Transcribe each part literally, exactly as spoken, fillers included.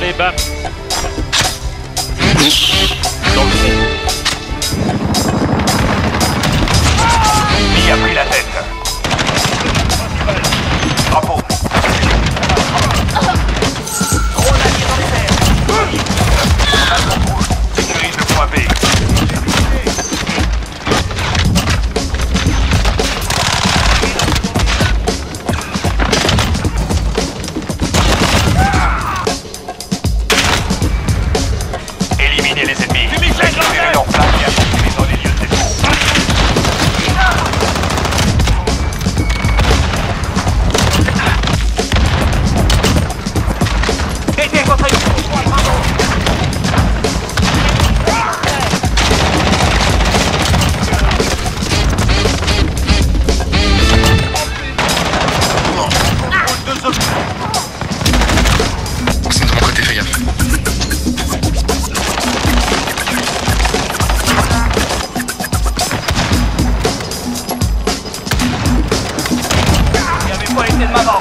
Allez, bam. Dans le fond. Qui a pris la tête? Drapeau. Sécurise le point B. Éliminez les ennemis. Récupérez leurs plaques et activez dans les lieux de dépôt. Aidez votre équipe. C'est de mon côté, fais gaffe. Il n'y avait pas été de maman.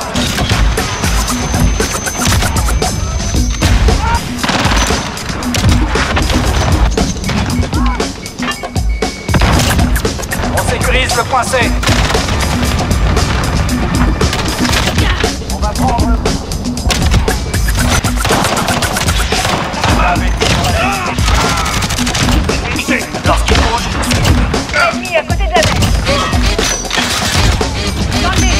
On sécurise le point C. On va prendre... Lorsqu'il bouge, Ennemi à côté de la mer. Attendez.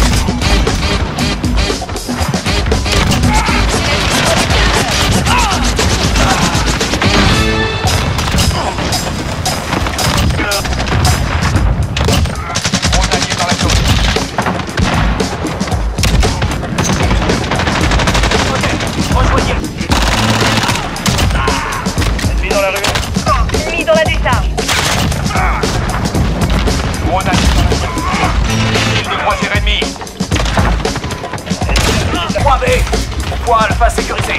on allié dans la zone. Rejoignez. Ennemi dans la rue. Ennemi dans la décharge. On allié dans la zone. Île de croisière ennemi. Point B. Point alpha sécurisé.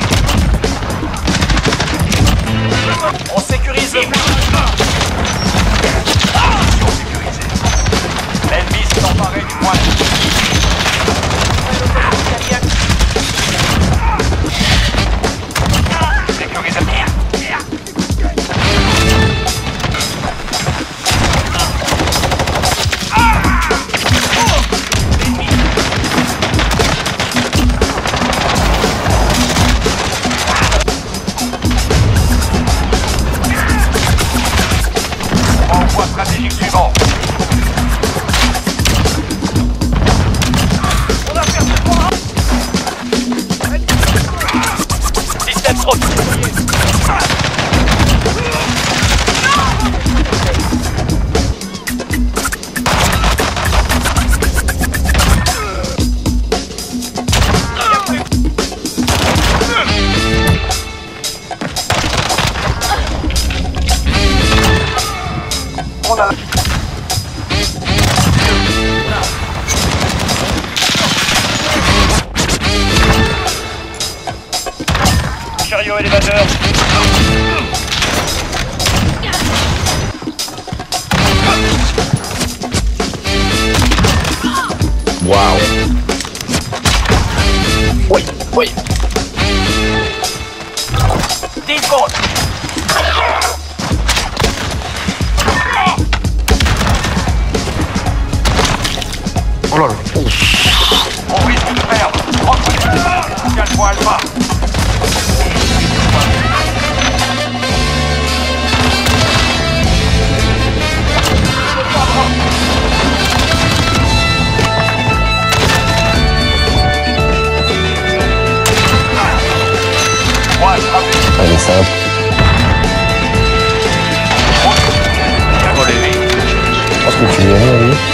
On sécurise le point. Position sécurisée. L'ennemi s'est emparé du point. Sécurisé. Envoi stratégique suivant. On a perdu le point. Système trop déployé. On a... Chariot élévateur. Waouh. Oui, oui. dix secondes. Oh là là. On risque de perdre. Rentrez. Calme-moi alpha. Allez, simple. Relevé. Je pense que tu viens, oui.